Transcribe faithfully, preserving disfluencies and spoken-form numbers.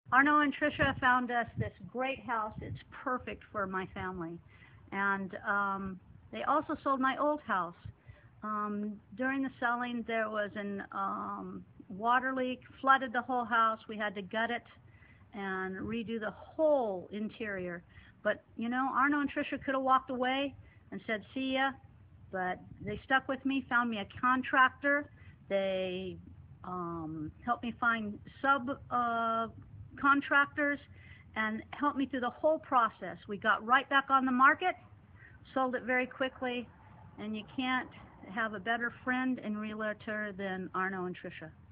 Arno and Tricia found us this great house. It's perfect for my family. And um, they also sold my old house. Um, during the selling, there was an um, water leak, flooded the whole house. We had to gut it and redo the whole interior. But, you know, Arno and Tricia could have walked away and said, see ya. But they stuck with me, found me a contractor. They um, helped me find sub uh, contractors and helped me through the whole process. We got right back on the market, sold it very quickly, and you can't have a better friend and realtor than Arno and Tricia.